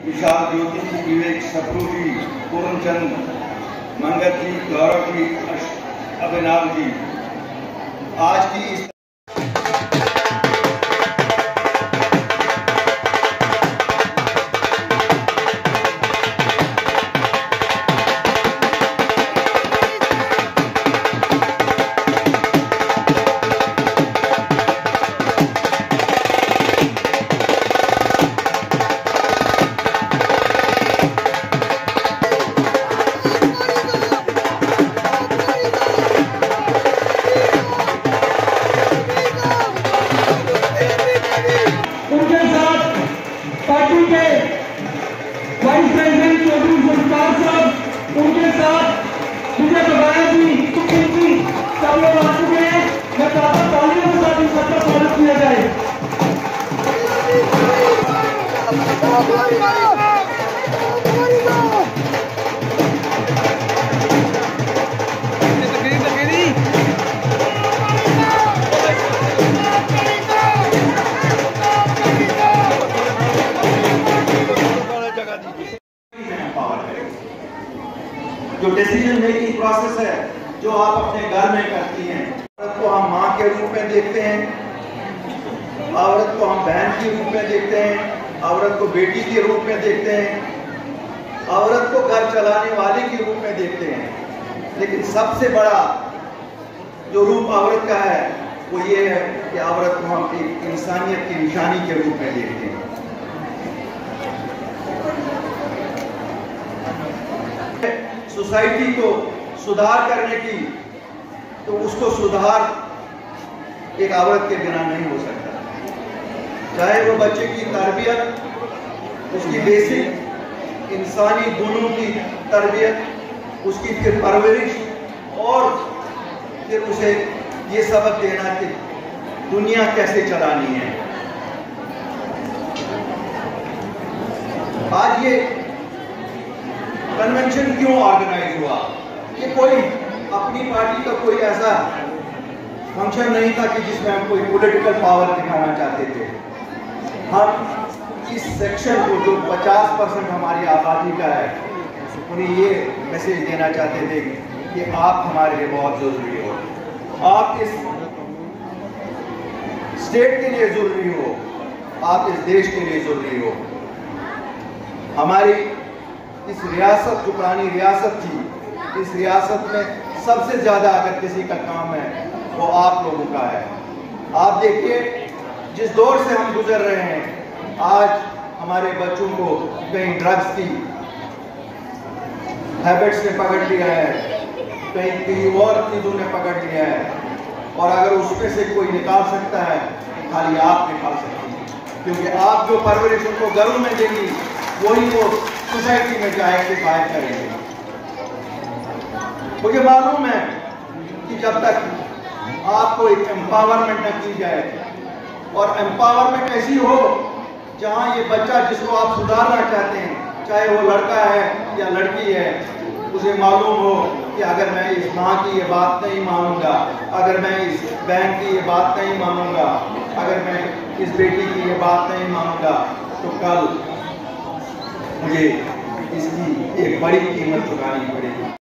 विशाल ज्योति जी, विवेक शत्रु जी, पूर्णचंद, मंगत जी, गौरव जी, अभिनव जी, आज की इस पार्टी के वाइस प्रेसिडेंट चौधरी मुश्ताक साहब, उनके साथ विजय बघाया जी, सब लोग आ चुके हैं। मैं चाहता हूँ तालियों के साथ इस सबका स्वागत किया जाए। जो डिसीजन मेकिंग प्रोसेस है जो आप अपने घर में करती हैं, औरत को हम माँ के रूप में देखते हैं, औरत को हम बहन के रूप में देखते हैं, औरत को बेटी के रूप में देखते हैं, औरत को घर चलाने वाले के रूप में देखते हैं। लेकिन सबसे बड़ा जो रूप औरत का है वो ये है कि औरत को हम एक इंसानियत की निशानी के रूप में देखते हैं। सोसाइटी को सुधार करने की, तो उसको सुधार एक औरत के बिना नहीं हो सकता। चाहे वो बच्चे की तरबियत, उसकी बेसिक इंसानी गुणों की तरबियत, उसकी फिर परवरिश, और फिर उसे ये सबक देना कि दुनिया कैसे चलानी है। आज ये कन्वेंशन क्यों ऑर्गेनाइज हुआ? कि कोई अपनी पार्टी का कोई ऐसा फंक्शन नहीं था कि जिसमें हम कोई पॉलिटिकल पावर दिखाना चाहते थे। हम इस सेक्शन को जो 50% हमारी आबादी का है, उन्हें ये मैसेज देना चाहते थे कि आप हमारे लिए बहुत जरूरी हो, आप इस स्टेट के लिए जरूरी हो, आप इस देश के लिए जरूरी हो। हमारी इस रियासत जो पुरानी रियासत थी, इस रियासत में सबसे ज्यादा अगर किसी का काम है वो आप लोगों का है। आप देखिए जिस दौर से हम गुजर रहे हैं, आज हमारे बच्चों को कहीं ड्रग्स की हैबिट्स ने पकड़ लिया है, कहीं किसी और चीजों ने पकड़ लिया है, और अगर उसमें से कोई निकाल सकता है तो खाली आप निकाल सकते हैं, क्योंकि आप जो परवरिश उनको घरों में देंगी वही वो सोसाइटी में जाएंगे, फायर करेंगे। मुझे मालूम है कि जब तक आपको एक एम्पावरमेंट न की जाए, और एम्पावरमेंट ऐसी हो जहां ये बच्चा जिसको आप सुधारना चाहते हैं, चाहे वो लड़का है या लड़की है, उसे मालूम हो कि अगर मैं इस माँ की ये बात नहीं मानूंगा, अगर मैं इस बहन की ये बात नहीं मानूंगा, अगर मैं इस बेटी की ये बात नहीं मानूंगा, तो कल मुझे इसकी एक बड़ी कीमत चुकानी पड़ेगी।